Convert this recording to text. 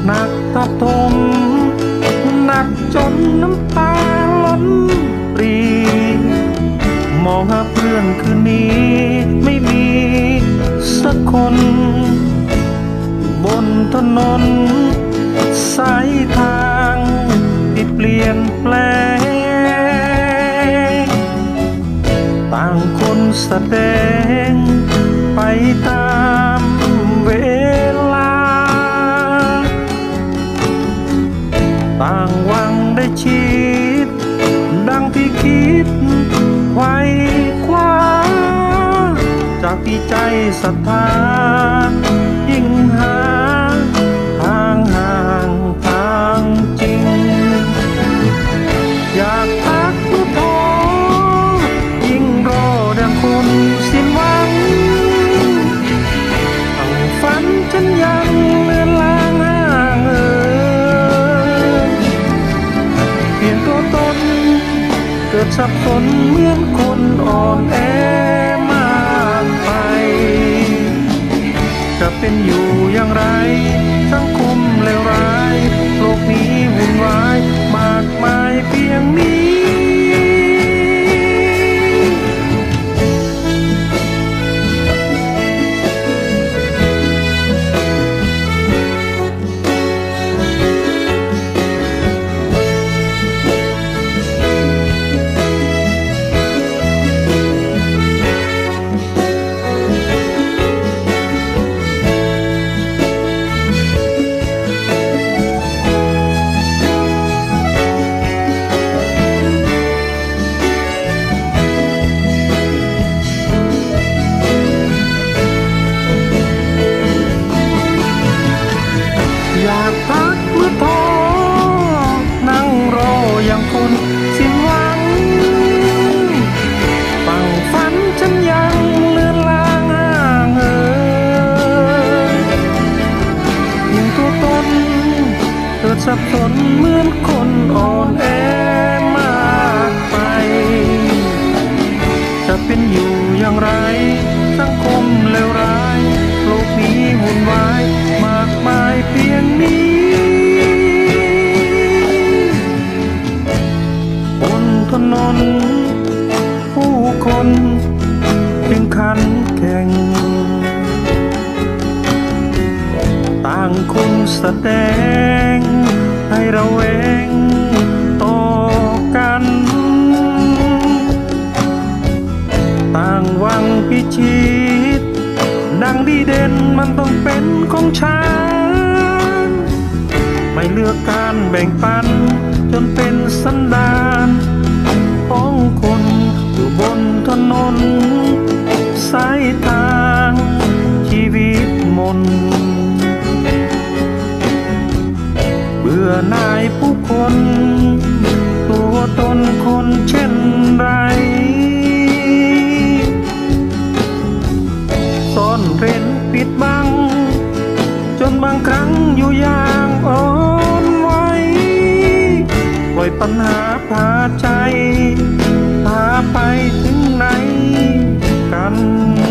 หนักทับถมหนักจนน้ำตาล้นปรีมองหาเพื่อนคืนนี้ไม่มีสักคนบนถนนสายทางที่เปลี่ยนแปลงต่างคนแสดงไปตามเวลาต่างหวังได้ชีดดังที่คิดไว้คว้าจากที่ใจศรัทธายิ่งหาทางห่างทางจริงอยากทักทุกทอยิ่งรอดังคนสิ้นหวังทั้งฝันฉันยังเลือนลางห่างเปลี่ยนตัวตนเกิดสับสนเหมือนคนอ่อนแอมากไปจะเป็นอยู่อย่างไรสังคมเลวร้ายโลกนี้วุ่นวายมากมายเพียงนี้อยากพักเมื่อท้อนั่งรออย่างคนสิ้นหวังฝั่งฝันฉันยังเลือนลางห่างเหินยิ่งตัวตนเกิดสับสนเหมือนคนอ่อนแอมากไปจะเป็นอยู่อย่างไรสังคมเลวร้ายโลกนี้วุ่นวายมากมายเพียงนี้บนถนนผู้คนจึงขันแข่งต่างคนแสดงให้ระแวงต่อกันต่างหวังพิชิตดังดีเด่นมันต้องเป็นของฉันไม่เลือกการแบ่งปันจนเป็นสันดานของคนอยู่บนถนนสายทางชีวิตมนเบื่อหน่ายผู้คนตัวตนคนเช่นไรซ่อนเร้นปิดบังจนบางครั้งอยู่อย่างอ่อนไหวปล่อยปัญหาพาใจพาไปถึงไหนกัน